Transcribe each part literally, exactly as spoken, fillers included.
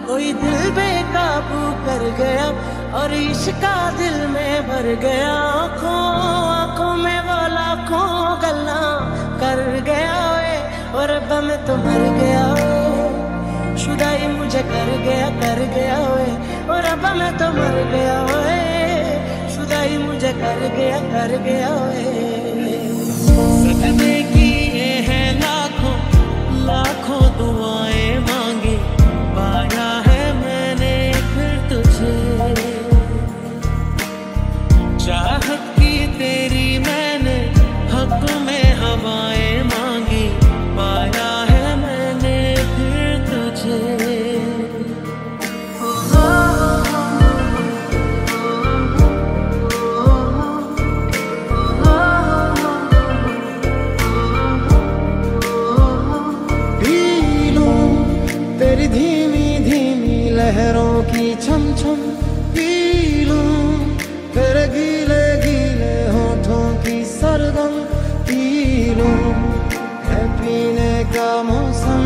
कोई दिल बेकाबू कर गया और इश्का दिल में भर गया। आँखों आँखों में वो लाखों गल्ला कर गया वे और अब मैं तो मर गया वे। शुदाई मुझे कर गया कर गया वे और अब मैं तो मर गया वे। शुदाई मुझे कर गया कर गया वे। सदमे किए हैं लाखों लाखों दुआएं मांगी, पाया है मैंने फिर तुझे। चाहत की तेरी मैंने हक में हवाएं मांगी, पाया है मैंने फिर तुझे। तेरी धीमी धीमी लहरों की छम छम पी लूं, तेरे गीले गीले होठों की सरगम पी लूं। है पीने का मौसम,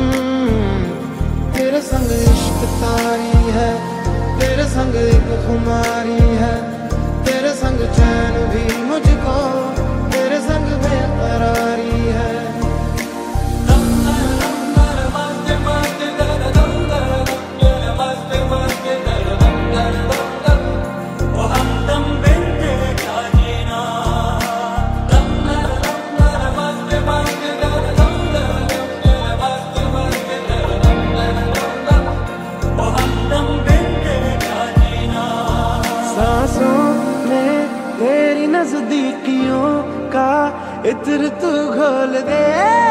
तेरे संग इश्क तारी है, तेरे संग एक खुमारी है। तेरे संग चैन भी मुझको, तेरे संग बेकरारी है। सांसों में तेरी नजदीकियों का इत्र तू घोल दे।